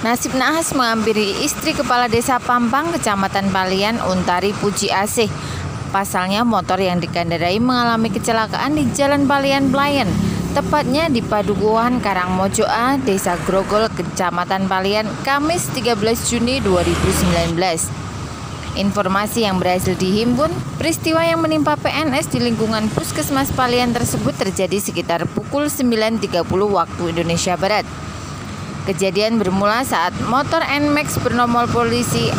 Nasib naas menghampiri istri Kepala Desa Pampang, Kecamatan Palian, Untari Puji Asih. Pasalnya motor yang dikendarai mengalami kecelakaan di Jalan Palian Pelayan, tepatnya di Padukuhan Karangmojo A, Desa Grogol, Kecamatan Palian, Kamis 13 Juni 2019. Informasi yang berhasil dihimpun, peristiwa yang menimpa PNS di lingkungan Puskesmas Palian tersebut terjadi sekitar pukul 9.30 waktu Indonesia Barat. Kejadian bermula saat motor NMAX bernomor polisi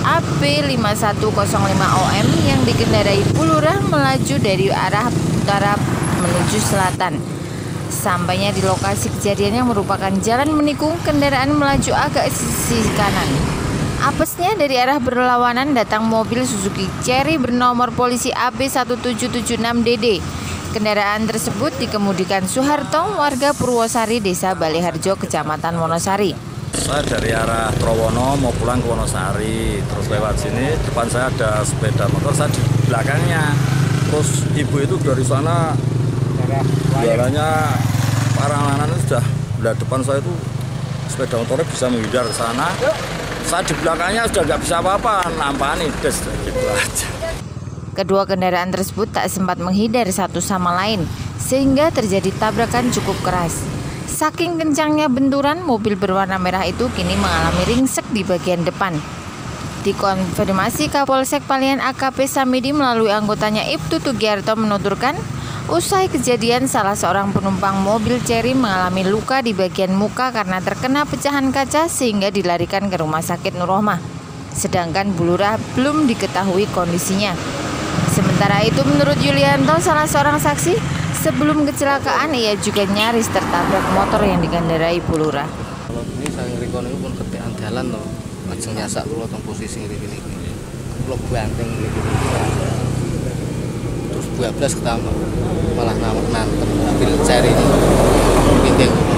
AB5105OM yang dikendarai Bulurah melaju dari arah utara menuju selatan. Sampainya di lokasi kejadian yang merupakan jalan menikung, kendaraan melaju agak sisi kanan. Apesnya dari arah berlawanan datang mobil Suzuki Cherry bernomor polisi AB1776DD. Kendaraan tersebut dikemudikan Soeharto, warga Purwosari, Desa Baliharjo, Kecamatan Wonosari. Saya dari arah Trowono mau pulang ke Wonosari, terus lewat sini, depan saya ada sepeda motor, saya di belakangnya. Terus ibu itu dari sana, jualannya parang-langan sudah belah depan saya itu, sepeda motornya bisa menghindar ke sana. Saya di belakangnya sudah nggak bisa apa-apa, nampani des gitu aja. Kedua kendaraan tersebut tak sempat menghindar satu sama lain, sehingga terjadi tabrakan cukup keras. Saking kencangnya benturan, mobil berwarna merah itu kini mengalami ringsek di bagian depan. Dikonfirmasi Kapolsek Palian AKP Samidi melalui anggotanya Ibtu Tugiarto menuturkan, usai kejadian salah seorang penumpang mobil Cherry mengalami luka di bagian muka karena terkena pecahan kaca sehingga dilarikan ke Rumah Sakit Nurrohmah. Sedangkan Bulurah belum diketahui kondisinya. Sementara itu menurut Yulianto, salah seorang saksi, sebelum kecelakaan ia juga nyaris tertabrak motor yang dikendarai Bulurah. Kalau ini saya rikon itu pun ketekan jalan loh, lajeng nyasak kalau tong posisi ini, kalau banteng gitu, terus 12 ketambah malah nantem mobil Cherry ini, pinting.